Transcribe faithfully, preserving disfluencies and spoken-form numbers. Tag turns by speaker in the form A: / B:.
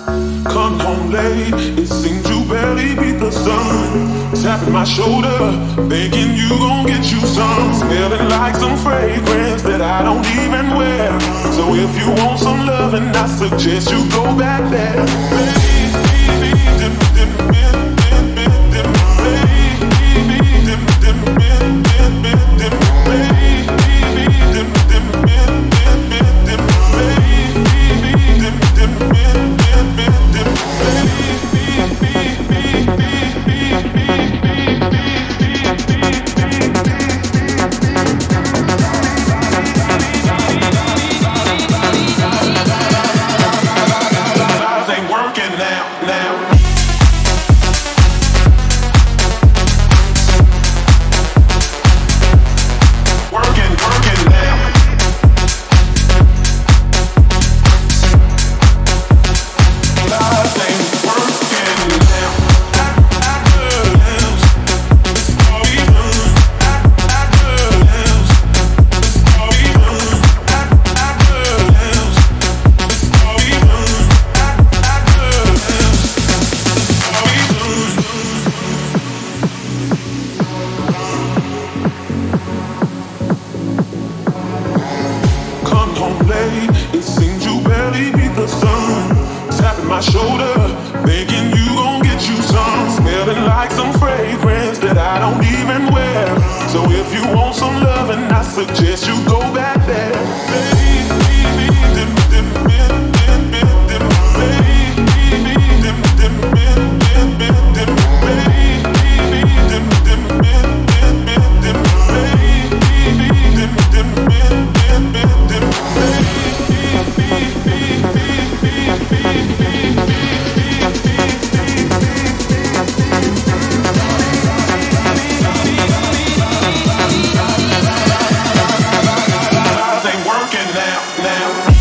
A: Come home late, it seems you barely beat the sun. Tapping my shoulder, thinking you gon' get you some. Smelling like some fragrance that I don't even wear. So if you want some loving, I suggest you go back there. Baby, dim, dim, dim, dim, dim, dim. Baby, dim, dim, dim, dim, dim, dim. Baby, dim, dim, dim, dim, dim, dim. Baby, dim, dim, dim, dim, dim, dim. It seems you barely beat the sun. Tapping my shoulder, thinking you gon' get you some. Smelling like some fragrance that I don't even wear. So if you want some loving, I suggest you go back there. Baby, dim, dim, dim, dim, dim, dim. Baby, dim, dim, dim, dim, dim, dim. Baby, dim, dim, dim, dim, dim, dim. Baby, dim, dim, dim, dim, dim, dim. Ain't working now, now.